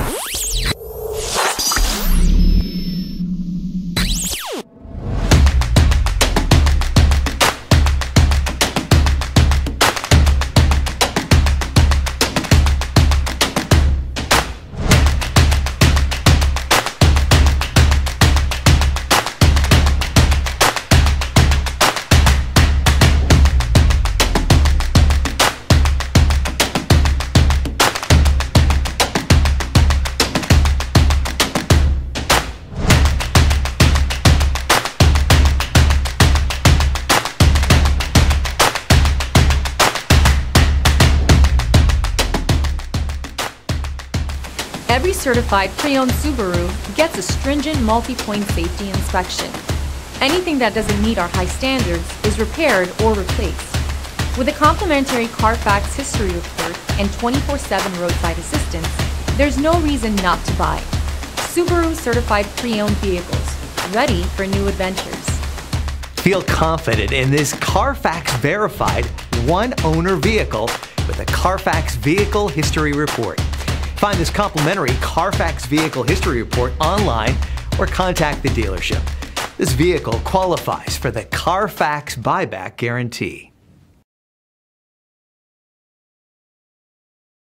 Every certified pre-owned Subaru gets a stringent multi-point safety inspection. Anything that doesn't meet our high standards is repaired or replaced. With a complimentary Carfax history report and 24/7 roadside assistance, there's no reason not to buy. Subaru certified pre-owned vehicles, ready for new adventures. Feel confident in this Carfax verified one-owner vehicle with a Carfax Vehicle History Report. Find this complimentary Carfax Vehicle History Report online or contact the dealership. This vehicle qualifies for the Carfax Buyback Guarantee.